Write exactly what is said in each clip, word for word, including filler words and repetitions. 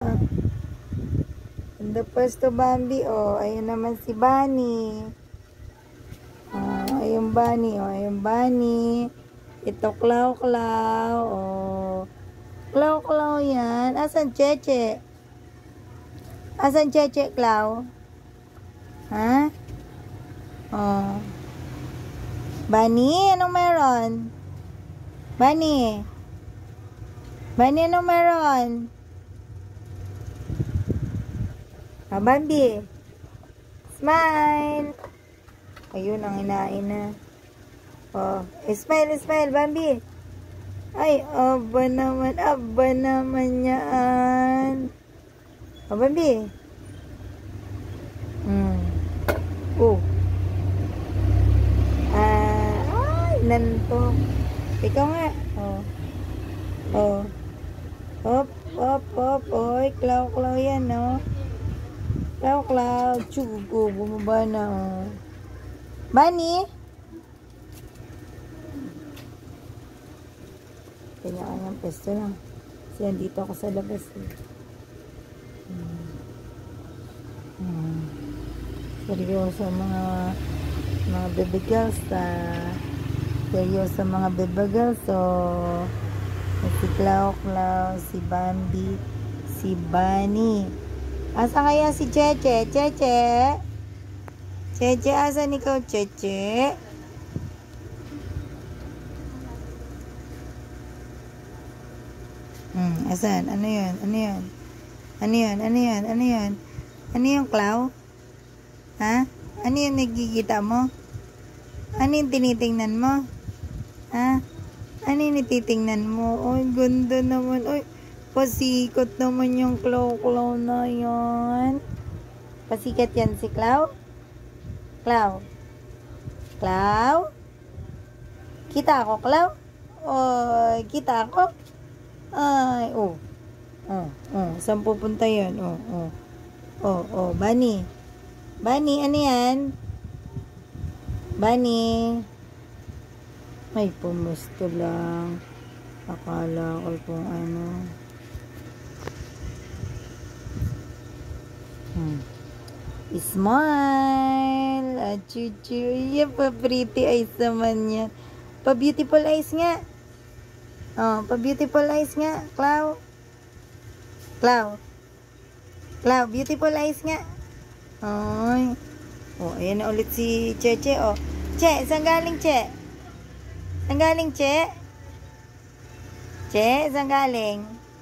In the pwesto, Bambi. Oh, ayun naman si Bunny. Oh, ayun Bunny. Oh, ayun Bunny. Ito, Klaw Klaw. Oh, Klaw Klaw yan. Asan Cheche? Asan Cheche, Klaw? Ha? Oh. Bunny, anong meron? Bunny. Bunny, anong meron? Ah, Bambi. Smile. Ayun, ang inain na. Oh, smile, smile, Bambi. Ay, aba naman, aba naman yan. Oh, Bambi. Hmm. Oh. Ah, ay, nanto. Ikaw nga. Oh. Oh. Hop, hop, hop. Oy, Klaw, Klaw yan, no? Klaw, Klaw. Tsugo, bumaba na, oh. Bunny? Kanya-kanyang pesto lang. Kasi andito ako sa labas, eh. Hmm. Hmm. Seryoso mga mga baby girls, ah. Seryoso mga baby girls. So, si Klaw Klaw, si Bambi, si Bunny. Asa kaya si Cheche? Cheche? Cheche, asan ikaw, Cheche? Hmm, asan? Ano yun? Ano yun? Ano yun? Ano yun? Ano yun? Ano yung Klaw? Ha? Ano yung nagkikita mo? Ano yung tinitingnan mo? Ha? Ano yung nititingnan mo? Oy, ganda naman. Oy, pasikat naman yung Klaw Klaw na yan. Pasikat yan si Klaw? Klaw? Klaw? Kita ako, Klaw? Oy, kita ako? Ay, oh. Oh, oh. Saan pupunta yun? Oh, oh. Oh, oh. Bunny. Bunny, ano yan? Bunny. Ay, pumusto lang. Akala ko kung ano. Hmm. Smile. Ah, chuchu. Yeah, pa-pretty eyes naman yan. Pa-beautiful eyes nga. Oh, pa-beautiful eyes nga. Klaw. Klaw. Klaw, beautiful eyes nga. Ay. Oh, ayan na ulit si Cheche. Oh. Che, saan galing, Che? Saan galing, Che? Che, saan galing?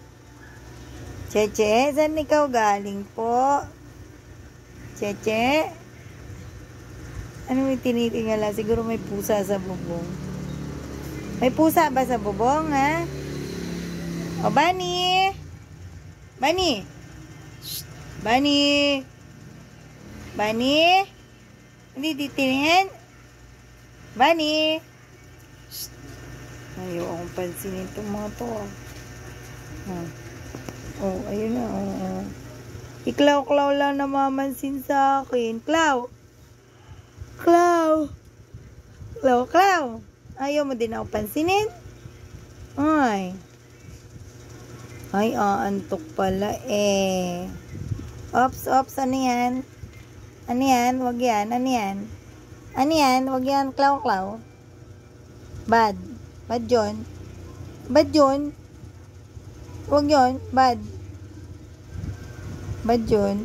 Cheche, saan ikaw galing po? Cheche? Ano may tinitingala? Siguro may pusa sa bubong. May pusa ba sa bubong, ha? O, Bunny! Bunny! Shh! Bunny! Bunny? Hindi titingin? Bunny! Shh! Ayaw akong pansinin itong mga to. Oh, oh ayun na. Oh, oh. Iklaw-klaw lang namamansin sa akin. Klaw! Klaw! Klaw, Klaw! Ayaw mo din ako pansinin? Ay. Ay, aantok pala eh. Ops, ops, ano yan? Ano yan? Wag yan, ano yan? Ano yan? Wag yan, Klaw, Klaw. Bad. Bad yun. Bad yun. Wag yun, bad. Bad yun.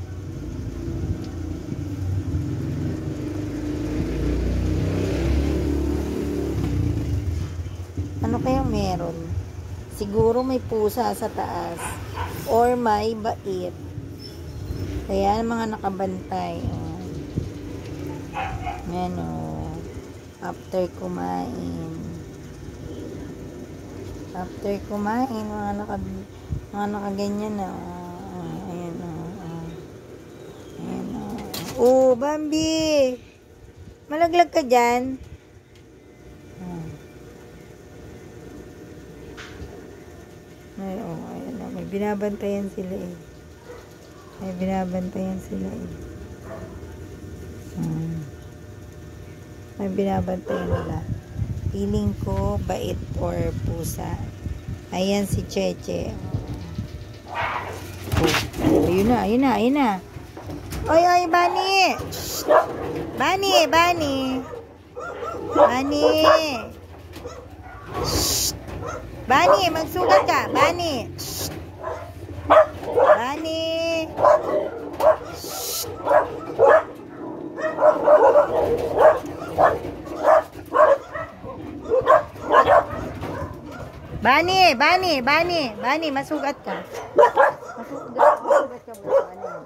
Ano kayang meron? Siguro may pusa sa taas. Or may bait. Kaya mga nakabantay. Oh. Ayan o. Oh. After kumain. After kumain, mga naka mga nakaganyan na. Oh. Ayan o. Oh. Ayan o. Oh. Oh, Bambi! Malaglag ka dyan. Ay, oh, ayan na. May binabantayan sila eh. May binabantayan sila eh. Hmm. May binabantayan nila. Feeling ko bait or pusa. Ayan si Cheche. Ayun na, ayun na, ayun na. Oy, oy, Bunny! Bunny, Bunny! Bunny! Bunny, magsugat ka! Bunny! Bunny! Bunny, Bunny, Bunny, Bunny, masugat ka. Masugat, masugat ka mo.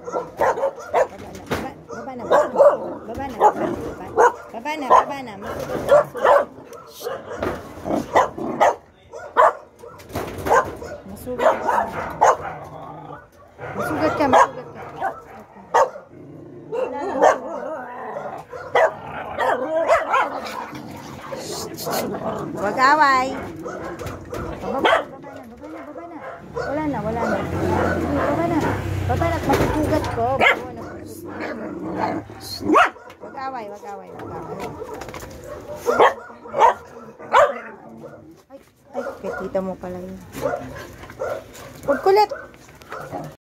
Baba na, baba na, baba na, baba na, baba na, masugat ka. Masugat ka, masugat ka. Wag away. Baba na, baba na, baba na, baba na. Wala na, wala na. Baba na. Baba na, masugat ko. Wag away, wag away, wag away. Ay, ay, kita mo pala yun. Huwag kulit.